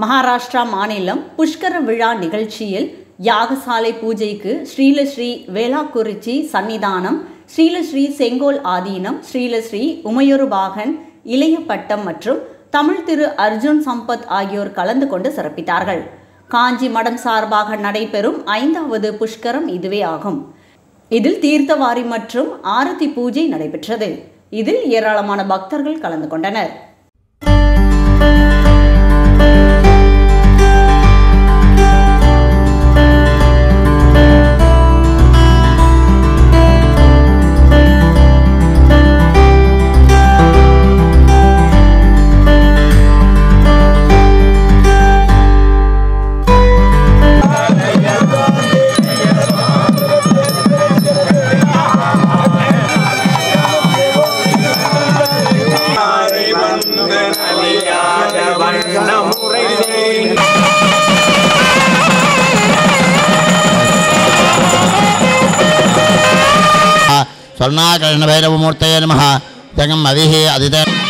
மகாராஷ்டிரா மாநிலம் புஷ்கர விழா நிகழ்ச்சியில் யாகசாலை பூஜைக்கு ஸ்ரீலஸ்ரீ வேளாக்குறிச்சி சன்னிதானம், ஸ்ரீலஸ்ரீ செங்கோல் ஆதீனம், ஸ்ரீலஸ்ரீ உமையொரு பாகன் இளைய பட்டம் மற்றும் தமிழ் திரு அர்ஜுன் சம்பத் ஆகியோர் கலந்து கொண்டு சிறப்பித்தார்கள். காஞ்சி மடம் சார்பாக நடைபெறும் 5வது புஷ்கரம் இதுவே ஆகும். இதில் தீர்த்தவாரி மற்றும் ஆரத்தி பூஜை நடைபெற்றது. இதில் ஏராளமான பக்தர்கள் கலந்து கொண்டனர். स्वर्णाकर्ण भैरवमूर्तये नमः जगम अविः अदित